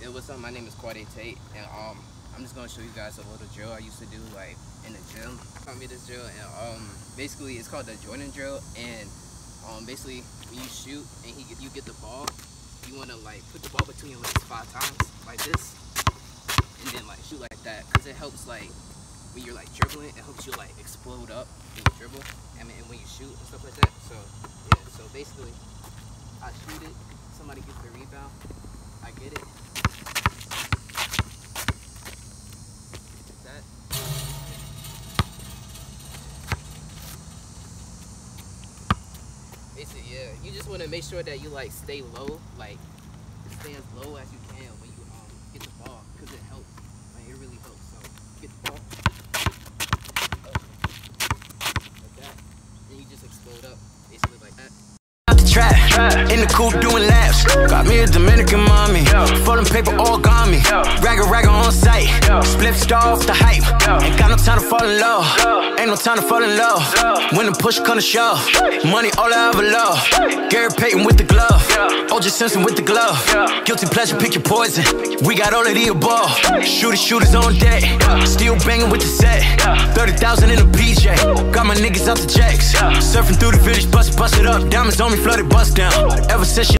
Hey, what's up? My name is Quade Tate, and I'm just gonna show you guys a little drill I used to do like in the gym. I made this drill, and basically it's called the Jordan drill. And basically when you shoot and you get the ball, you wanna like put the ball between your legs 5 times like this, and then like shoot like that, cause it helps like when you're like dribbling, it helps you like explode up when you dribble. I mean, and when you shoot and stuff like that. So yeah, so basically I shoot it, somebody gets the rebound, I get it. Basically, yeah, you just want to make sure that you like stay low, like stay as low as you can when you get the ball, because it helps. Like it really helps. So get the ball like that, and you just explode up, basically like that. Trap, in the coupe doing laps. Got me a Dominican mommy, folding paper all got me. Ragga on sight, split star off the hype. Ain't got no time to fall in love, ain't no time to fall in love. When the push come to shove, money all I ever love. Gary Payton with the glove, O.J. Simpson with the glove. Guilty pleasure, pick your poison. We got all of the above. Shooters on deck, still banging with the set. 30,000 in a PJ, got my niggas out the jacks. Surfing through the village, bust it up. Diamonds on me, flooded bust down. Ever since she